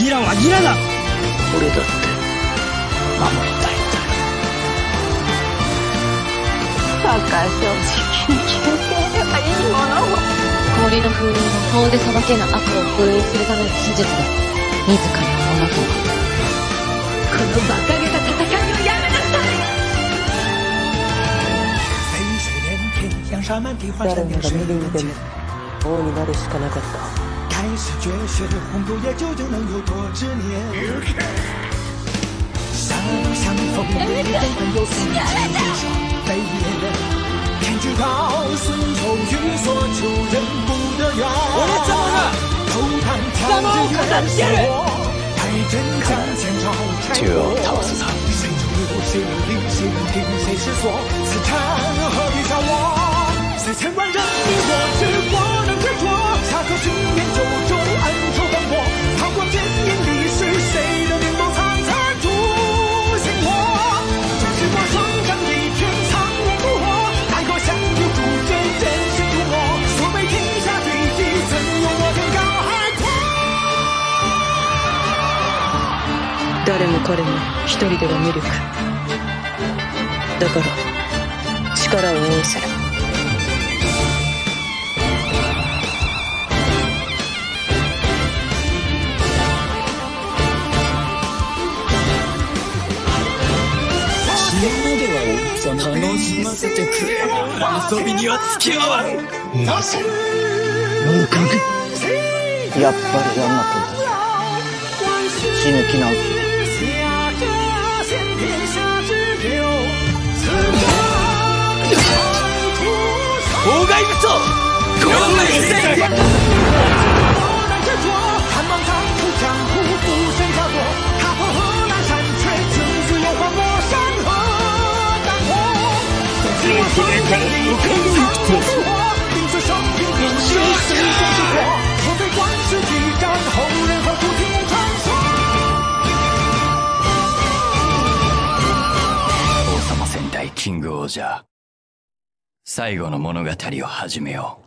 ギラはギラだ。 俺だって守りたいんだよ。 バカ正直に決めればいいものを。 氷の封印は法で裁けぬ悪を封印するための手術だ。自らのものとは。 この馬鹿げた戦いをやめなさい。 誰もが見るにでも王になるしかなかった。 开始绝学，红豆叶究竟能有多执念？相相逢的人有四季之双飞燕，天知道孙丑予所求人不得圆。头盘挑着人死我，太真将前朝拆破。谁中路，谁能定，谁能定，谁是错？此战何必找我？虽千万人你我，只我能执着。下个10年9州，恩仇烽火，踏过天阴历史，谁的面貌苍苍出心火？纵使我双掌一片，苍烟不惑，奈何相遇逐渐人心涂抹。所谓天下最极，怎有我天高海阔？ 誰も彼も一人では無力だから、力を合わせる。 楽しませてくれ。遊びには付き合わん。なぜ合格。 やっぱりヤンマくんたち死ぬ気なんすよ。 妨害物をごめんなさい。 王様戦隊キングオージャー、最後の物語を始めよう。